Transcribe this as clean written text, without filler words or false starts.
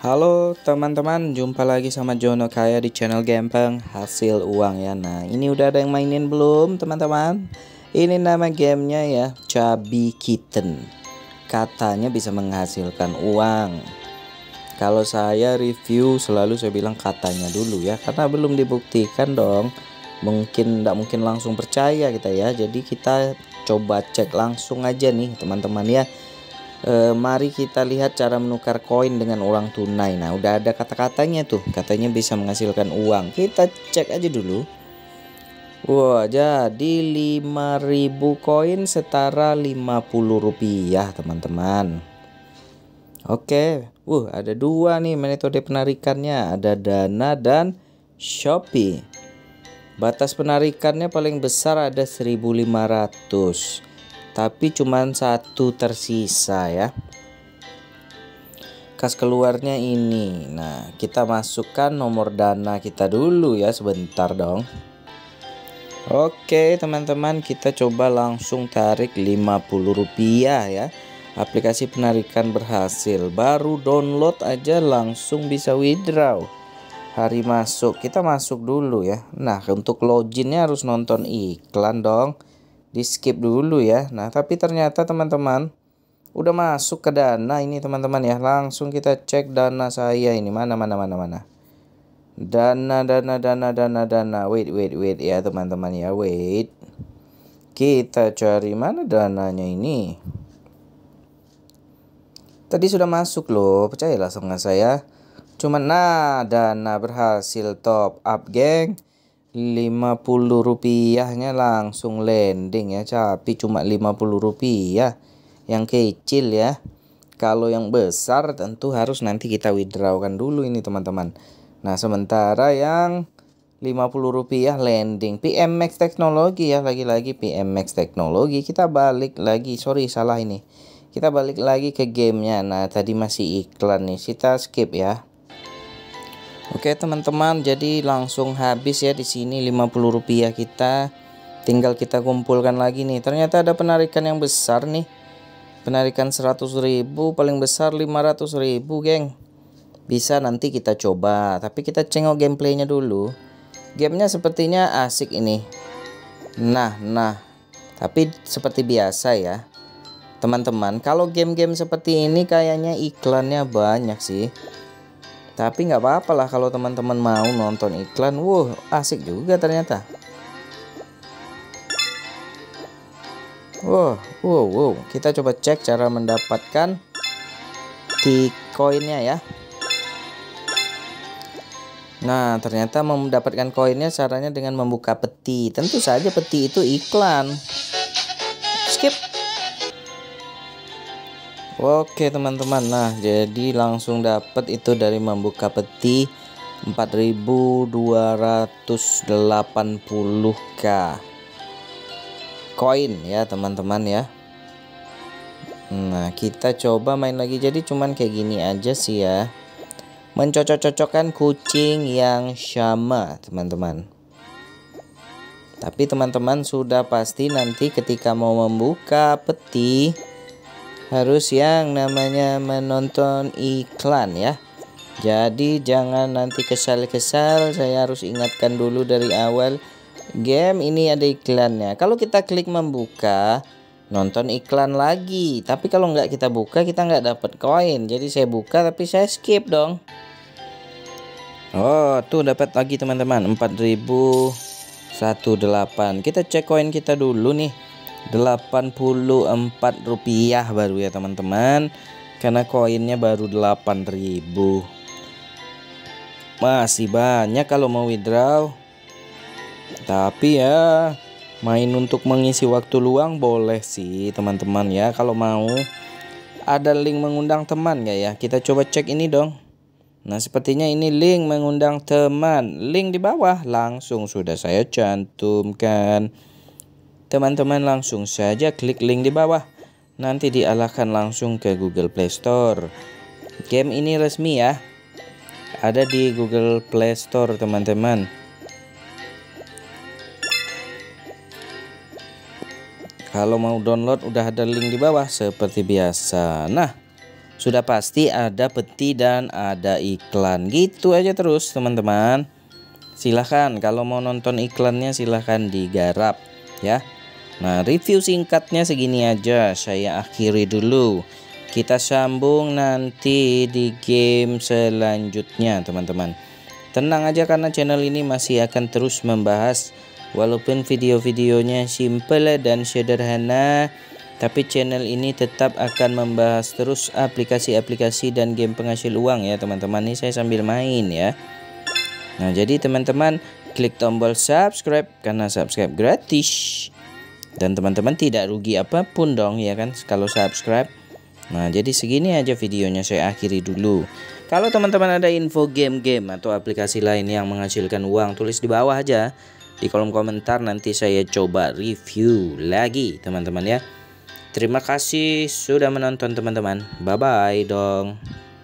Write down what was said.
Halo teman-teman, jumpa lagi sama Jono Kaya di channel Gampang Hasil Uang ya. Nah, ini udah ada yang mainin belum teman-teman? Ini nama gamenya ya, Chubby Kitten. Katanya bisa menghasilkan uang. Kalau saya review selalu saya bilang katanya dulu ya, karena belum dibuktikan dong. Tidak mungkin langsung percaya kita ya. Jadi kita coba cek langsung aja nih teman-teman ya. Mari kita lihat cara menukar koin dengan uang tunai. Nah, udah ada kata-katanya tuh, katanya bisa menghasilkan uang. Kita cek aja dulu. Wah, jadi 5.000 koin setara 50 rupiah teman-teman. Oke, ada dua nih metode penarikannya, ada Dana dan Shopee. Batas penarikannya paling besar ada 1.500. Tapi cuman satu tersisa ya. Kas keluarnya ini. Nah, kita masukkan nomor Dana kita dulu ya, sebentar dong. Oke teman-teman, kita coba langsung tarik 50 rupiah ya. Aplikasi penarikan berhasil. Baru download aja langsung bisa withdraw. Hari masuk, kita masuk dulu ya. Nah, untuk loginnya harus nonton iklan dong. Di skip dulu ya. Nah, tapi ternyata teman-teman udah masuk ke Dana ini teman-teman ya. Langsung kita cek Dana saya ini. Mana. Dana. Wait ya teman-teman ya. Wait. Kita cari mana dananya ini. Tadi sudah masuk loh. Percayalah sama saya. Cuman Dana berhasil top up, geng. 50 rupiahnya langsung landing ya, tapi cuma 50 rupiah yang kecil ya. Kalau yang besar tentu harus nanti kita withdrawkan dulu ini teman-teman. Nah, sementara yang 50 rupiah landing PMX Teknologi ya, lagi-lagi PMX Teknologi. Kita balik lagi, sorry salah ini. Kita balik lagi ke gamenya. Nah, tadi masih iklan nih, kita skip ya. Oke teman-teman, jadi langsung habis ya di sini 50 rupiah kita. Tinggal kita kumpulkan lagi nih. Ternyata ada penarikan yang besar nih. Penarikan 100.000, paling besar 500.000, geng. Bisa nanti kita coba, tapi kita cengok gameplaynya dulu. Gamenya sepertinya asik ini. Nah, tapi seperti biasa ya teman-teman, kalau game-game seperti ini kayaknya iklannya banyak sih. Tapi nggak apa-apa lah kalau teman-teman mau nonton iklan. Asik juga ternyata. Kita coba cek cara mendapatkan koinnya ya. Nah, ternyata mendapatkan koinnya caranya dengan membuka peti. Tentu saja peti itu iklan. Skip. Oke teman-teman, nah jadi langsung dapat itu dari membuka peti 4.280k koin ya teman-teman ya. Nah, kita coba main lagi. Jadi cuman kayak gini aja sih ya, mencocok-cocokkan kucing yang sama teman-teman. Tapi teman-teman sudah pasti nanti ketika mau membuka peti harus yang namanya menonton iklan ya. Jadi jangan nanti kesal-kesal, saya harus ingatkan dulu dari awal. Game ini ada iklannya. Kalau kita klik membuka, nonton iklan lagi. Tapi kalau nggak kita buka, kita nggak dapat koin. Jadi saya buka tapi saya skip dong. Tuh dapat lagi teman-teman, 4.018. Kita cek koin kita dulu nih. 84 rupiah baru ya teman-teman, karena koinnya baru 8.000. Masih banyak kalau mau withdraw. Tapi ya main untuk mengisi waktu luang boleh sih teman-teman ya. Kalau mau ada link mengundang teman ya. Kita coba cek ini dong. Nah, sepertinya ini link mengundang teman. Link di bawah langsung sudah saya cantumkan. Teman-teman langsung saja klik link di bawah. Nanti diarahkan langsung ke Google Play Store. Game ini resmi ya. Ada di Google Play Store teman-teman. Kalau mau download udah ada link di bawah seperti biasa. Nah, sudah pasti ada peti dan ada iklan. Gitu aja terus teman-teman. Silahkan kalau mau nonton iklannya silahkan digarap ya. Nah, review singkatnya segini aja, saya akhiri dulu. Kita sambung nanti di game selanjutnya teman-teman. Tenang aja karena channel ini masih akan terus membahas, walaupun video-videonya simple dan sederhana, tapi channel ini tetap akan membahas terus aplikasi-aplikasi dan game penghasil uang ya teman-teman. Ini saya sambil main ya. Nah, jadi teman-teman klik tombol subscribe karena subscribe gratis. Dan teman-teman tidak rugi apapun dong ya kan kalau subscribe. Nah, jadi segini aja videonya, saya akhiri dulu. Kalau teman-teman ada info game-game atau aplikasi lain yang menghasilkan uang, tulis di bawah aja di kolom komentar, nanti saya coba review lagi teman-teman ya. Terima kasih sudah menonton teman-teman. Bye-bye dong.